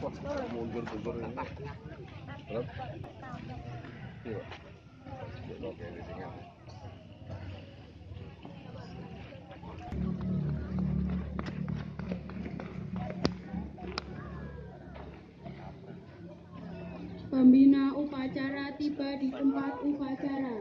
mundur-mundur ini. Terus? Iya. Oke, di sini. Pembina upacara tiba di tempat upacara.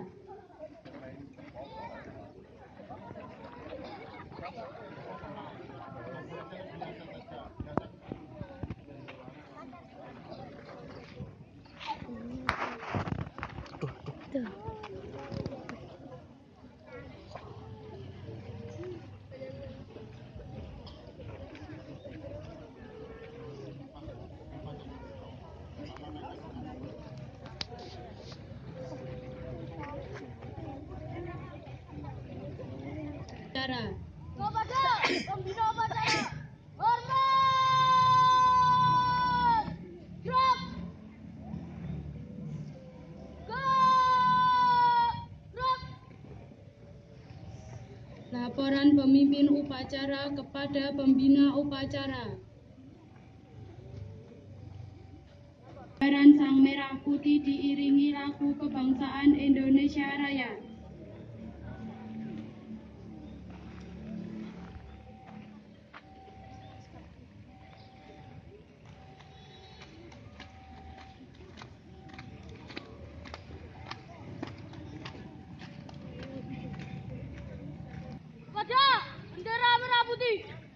Pembina upacara, hormat, gerak, gerak. Laporan pemimpin upacara kepada pembina upacara. Gambaran Sang Merah Putih diiringi lagu kebangsaan Indonesia Raya. Pada bendera merah putih,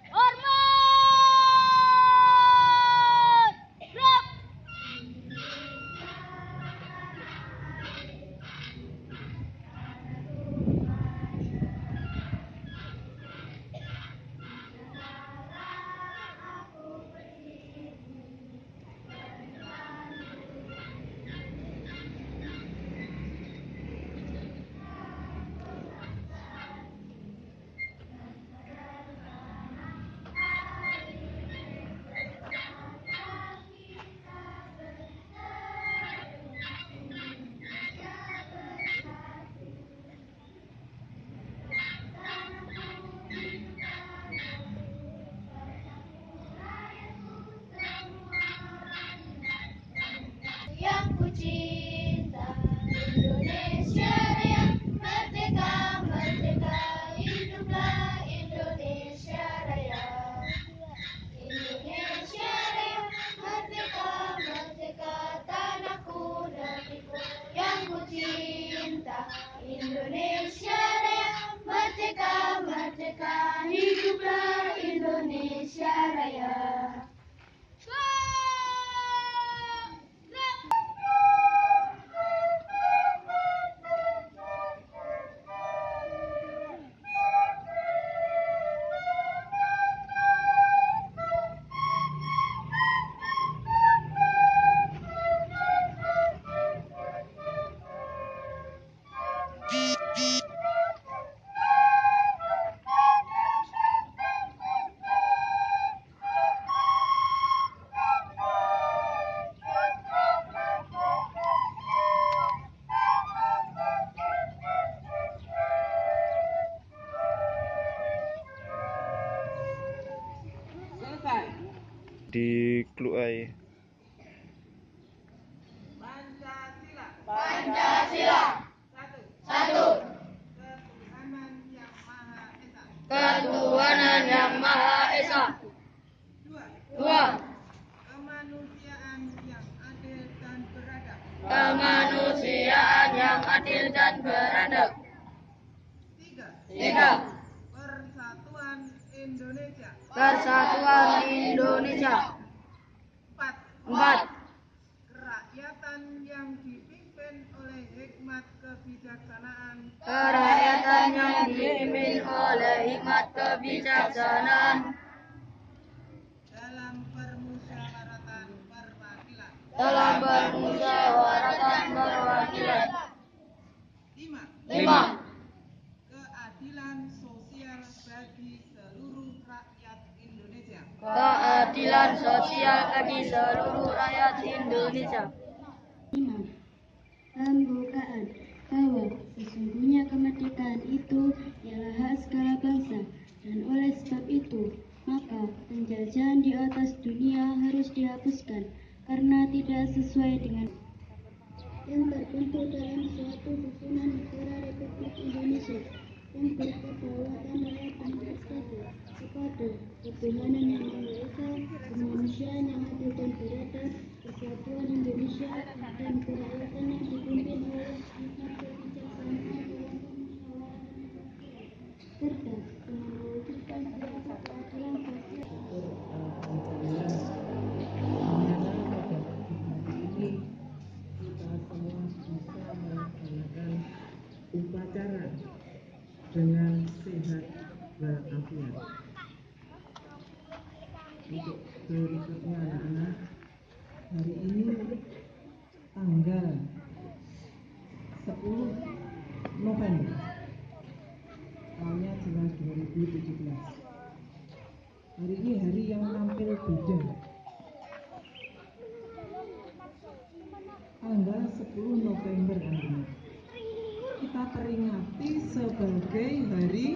hormat, gerak. Yang ku cinta, Indonesia Raya, merdeka, merdeka, hiduplah Indonesia Raya. Indonesia Raya, merdeka, merdeka, tanahku, negeriku. Yang ku cinta, Indonesia Raya, merdeka, merdeka, hiduplah Indonesia Raya. Di Kluai. Pancasila. Pancasila. Satu. Ketuhanan Yang Maha Esa. Ketuhanan Yang Maha Esa. Dua. Kemanusiaan yang adil dan beradab. Kemanusiaan yang adil dan beradab. Tiga. Persatuan Indonesia. Persatuan Indonesia. Empat. Kerakyatan yang dipimpin oleh hikmat kebijaksanaan. Kerakyatan yang dipimpin oleh hikmat kebijaksanaan. Dalam permusyawaratan perwakilan. Dalam permusyawaratan perwakilan. Lima. Keadilan sosial bagi seluruh rakyat Indonesia. Keadilan sosial bagi seluruh rakyat Indonesia. 5. Pembukaan bahwa sesungguhnya kemerdekaan itu ialah hak segala bangsa dan oleh sebab itu Maka penjajahan di atas dunia harus dihapuskan karena tidak sesuai dengan yang terbentuk dalam suatu susunan negara Republik Indonesia yang berkedaulatan rakyat dan bersatu kepada ketuhanan yang Maha Esa, kemanusiaan yang adil dan beradab, persatuan Indonesia dan kerakyatan yang dipimpin oleh hikmat kebijaksanaan dalam permusyawaratan rakyat, serta dengan mewujudkan prinsip keadilan sosial. Kita semua bisa melaksanakan upacara dengan sehat walafiat. Untuk berikutnya anak-anak, hari ini tanggal 10 November tahunnya jelas 2017. Hari ini hari yang tampil beda. Tanggal 10 November anak-anak kita peringati sebagai hari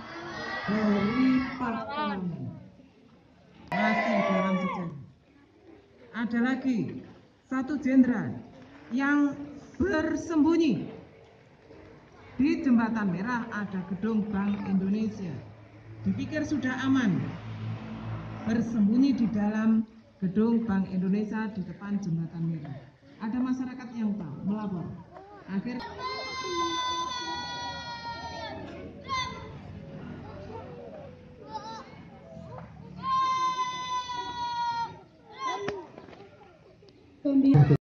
pahlawan. Masih dalam sejarah. Ada lagi satu jenderal yang bersembunyi di Jembatan Merah, ada gedung Bank Indonesia. Dipikir sudah aman, bersembunyi di dalam gedung Bank Indonesia di depan Jembatan Merah. Ada masyarakat yang tahu, melapor. Akhir